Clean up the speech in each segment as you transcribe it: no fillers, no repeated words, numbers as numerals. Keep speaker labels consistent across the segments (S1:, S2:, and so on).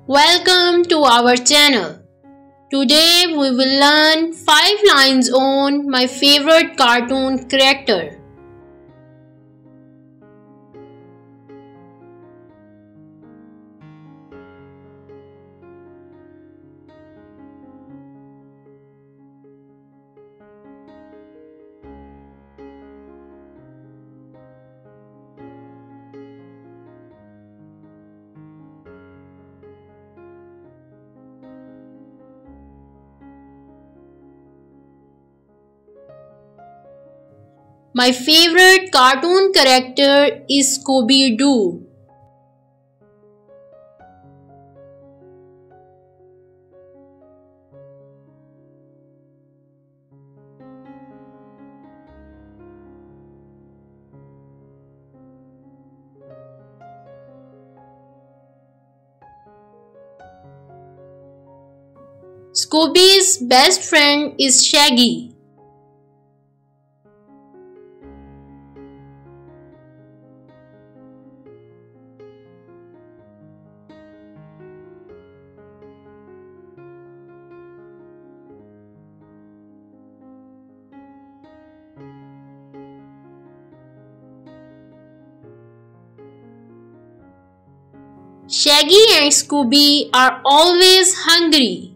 S1: Welcome to our channel. Today we will learn 5 lines on my favorite cartoon character. My favorite cartoon character is Scooby-Doo. Scooby's best friend is Shaggy. Shaggy and Scooby are always hungry.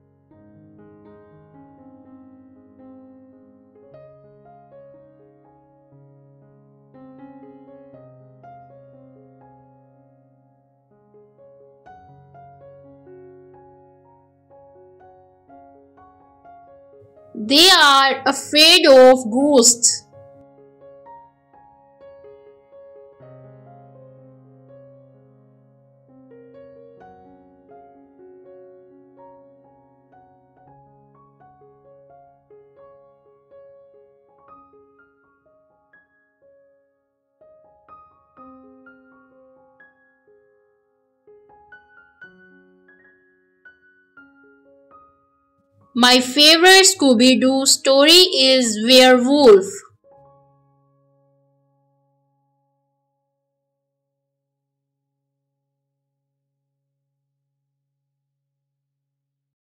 S1: They are afraid of ghosts. My favorite Scooby-Doo story is Werewolf.